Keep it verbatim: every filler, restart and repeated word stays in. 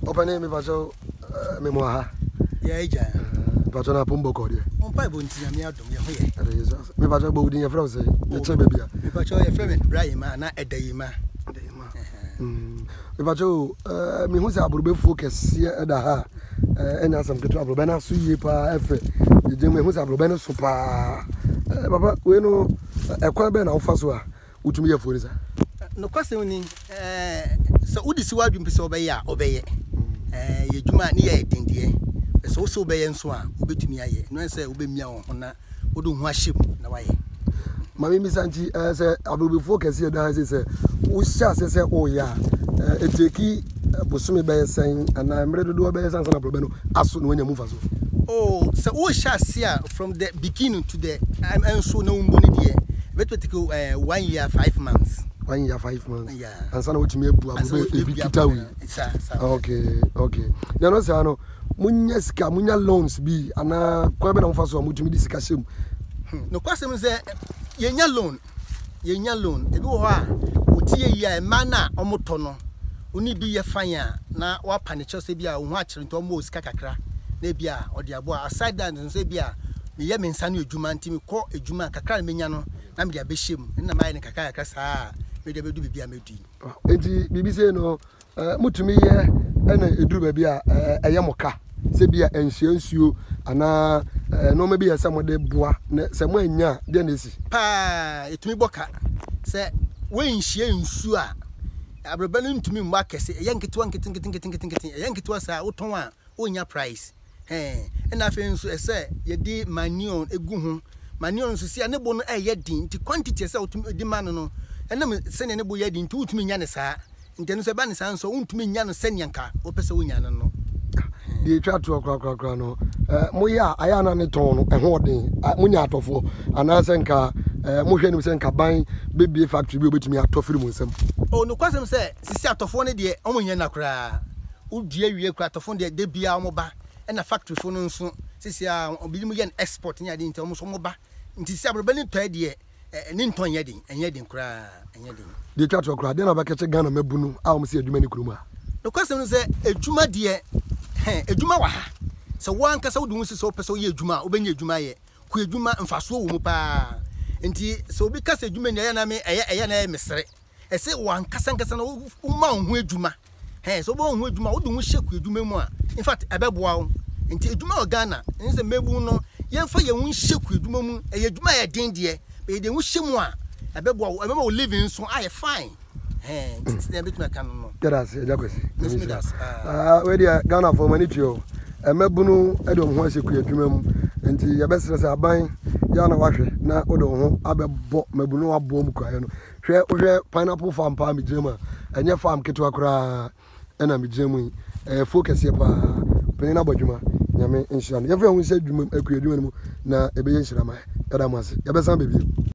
Open me bajo memoir. Yeah, ja. Bajo na pombo ko de. On pa bo ntia me adom ye ho ye. Jesus. Me bajo bo din ye fra say. Me che baby a. Me bajo ye fra me Brahima na edayima. Edayima. Mm. Me bajo eh me hu say aburube focus ye eda ha. Eh enya sam keto aburube na so yie pa efe. Je je me hu say aburube no so pa. Eh baba we no ekwa be na wo fa so a utumi ye fori sa. No kwase woni eh so udi si wadwum pese obeye a obeye. Eh ye dwuma ne ye dindie. So so obeye nso a obetumi aye. No say obemia wo hona wodo hu ahyem na waye. Mami misanti eh say aburube focus ye da say say wo sha say say o ya eteki bosumi be sen ana mre dodo be sen sana aburube no aso no nya mu fa so. Oh, so wo sha sia from the beginning to the I'm so na umboni die. Betwete ko uh, one year five months. One year five months. Yeah. And sana wuti me bu abu e kitawi. Okay, okay. Na no say no munya sika munya loans bi ana kwa be na mfa so mutumi di sika shem. No kwasem say yenya loan. Yenya loan. Ebi wo ha wotie yi a ma na omoto no. Oni bi ye fan a na wa pane chose bi a wo ho a kire nto mo sika kakra. Na bi a odi abo aside that nso bi a me ye me nsa no edwuma ntimi ko edwuma kakra na menya no na me dia be hyem na mai ne kakra kakra saa me dia be du bibia medui enti bibi se no mutumi ye na eduru ba bi a eye moka se bi a enhia nsuo ana no ma bi ya samode boa na se mo anya de na esi pa etumi boka se we nhia nsuo a abraba no ntumi mma kese eye nketewa nkete nkete nkete nkete nkete eye nketewa saa woton a onya price eh na afi nso ese ye di manure egu ho manure nso sia ne bo no eye din nti quantity ese utumi di man no enam sene ne bo ye din nti utumi nya ne saa nti no se ba ne saa nso utumi nya no sene nka wo pese wo nya no no di twa to kra kra kra no eh mo ya aya na ne ton no eho den mo nya atofo ana se nka eh mo hwe ni se nka ban bebie factory bi obetumi atofiri mo nsam o no kwasem se sisi atofo ne de omo nya na kra udua wie kra atofo de de bia omo ba na factory fo no nso sisi a obi mu ye export nya de nti omo so mo ba nti sisi abroba ni toa de ni nton ye den enye den kra enye den de twa to kra de na ba keche Ghana mabunu a omo se adwuma ni kuruma no kwasem no se adwuma de eh adwuma wa ha se wan kasa wo dun sisi opese wo ye adwuma obenya adwuma ye ku adwuma mfaso wo mu pa nti se obi kasa adwuma ni ya na me eye eye na mesere ese wan kasa kasa na wo ma ho adwuma eh so bo ho adwuma wo dun hyeku adwuma mu a in fact abeboa wo nti adwuma o Ghana nse mebu no yemfa ye won hyeku adwuma mu eye adwuma ye den de be de wo hyemu a abeboa wo abema wo living so aye fine eh nti na betuma kan no gracias e jakwesi ah we dia Ghana for manitio emebu no e de ho hyeku adwuma mu nti ye besere se aban ya na wahwe na wo de ho abebo mebu no abo mu kwae no hwe hwe pineapple farm pa mi jema enye farm keto akura ena mi jemu eh focus ye pa penina bodwuma nyame inshallah ye fa hu se dwuma akua dwuma mu na ebe ye nshirama kada mu ase ye besan bebi